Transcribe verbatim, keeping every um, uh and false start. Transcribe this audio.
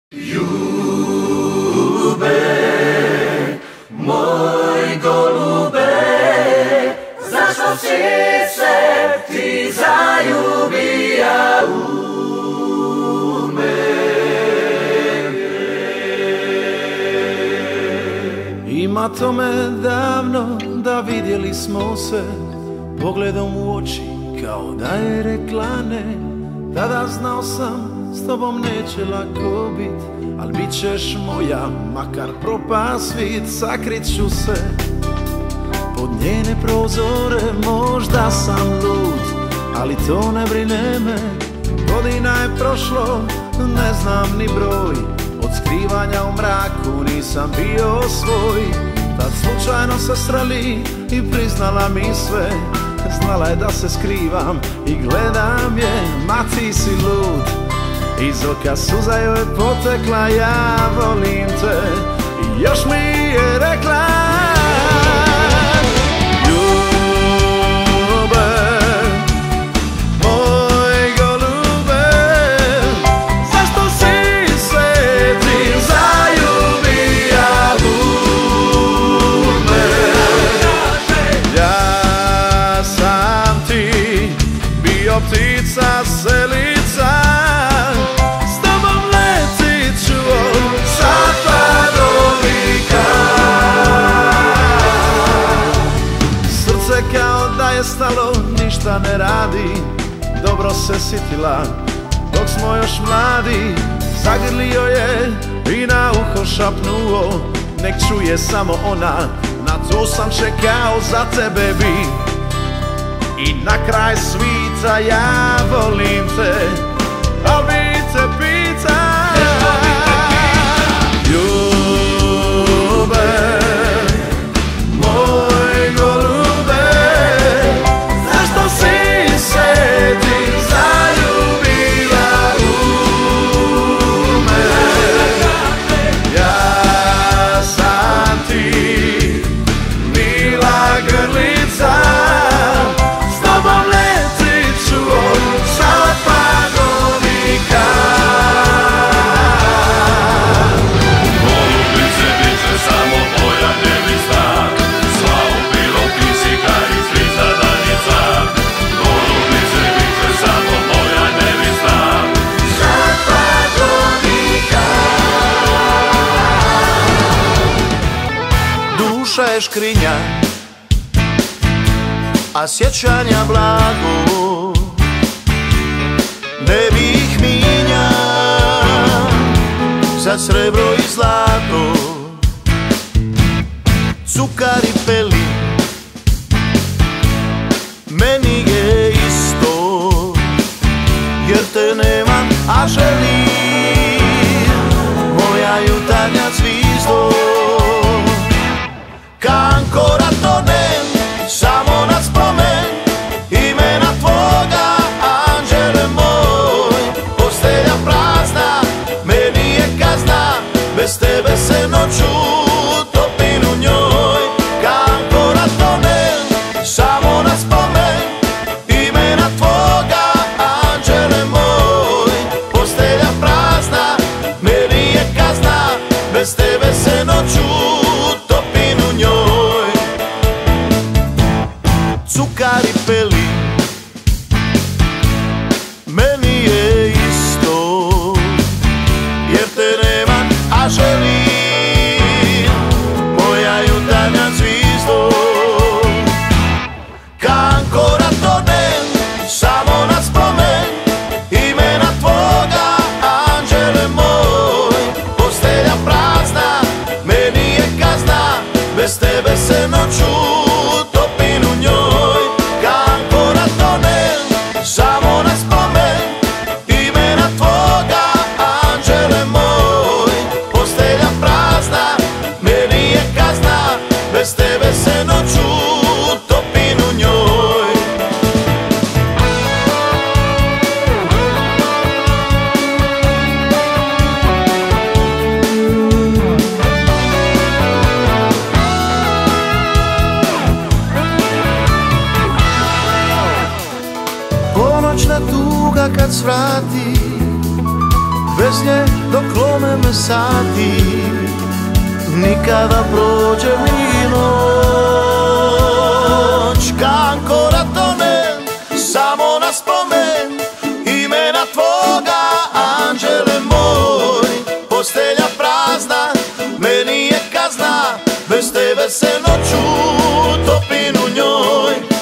Ljube, moj golube, zašto si se ti zaljubija u mene? Ima tome davno da vidjeli smo se pogledom u oči kao da je rekla ne. Tada znao sam s tobom neće lako bit, al bit ćeš moja, makar propa svit. Sakrit ću se pod njene prozore, možda sam lud, ali to ne brine me. Godina je prošlo, ne znam ni broj, od skrivanja u mraku nisam bio svoj. Tad slučajno se sreli i priznala mi sve, znala je da se skrivam i gledam je, ma ti si lud. Iz oka suza joj potekla, ja volim te, i još mi je rekla: Ljube, moj golube, zašto si se ti zaljubija u mene? Ja sam ti bio ptica selica, s tobom letit ću od sada do vika. Srce kao da je stalo, ništa ne radi, dobro se sitila dok smo još mladi. Zagrlio je i na uho šapnuo, nek čuje samo ona, na to sam čekao za tebe bi. I na kraj svita ja volim te, al bi te pita. Ljube, moj golube, zašto si se ti zaljubila u mene? Ja sam ti mila grlica, je škrinja, a sjećanja blago ne bi ih minja za srebro i zlato. Cukar i peli meni je isto, jer te nemam, a želim moja jutarnja zvizdo. Ancora tonem, samo na spomen imena tvoga, anđele moj. Postelja prazna, meni je kazna, bez tebe se noću topim u njoj. Ancora tonem, samo na spomen imena tvoga, anđele moj. Postelja prazna, meni je kazna, bez tebe se noću topim u njoj. Cukar i peli meni je isto, jer te nemam, a želim moja jutarnja zvizdo. Ancora tonem, samo na spomen imena tvoga, anđele moj. Postelja prazna, meni je kazna, bez tebe se noću topim u njoj. Ancora tonem, samo na spomen imena tvoga, anđele moj. Postelja prazna, meni je kazna, bez tebe se noću topim u njoj. Ponoćna tuga kad svrati, bez nje dok lome me sati, nikada prođe mi noć. Ka ancora tonem, samo na spomen imena tvoga, anđele moj. Postelja prazna, meni je kazna, bez tebe se noću topim u njoj.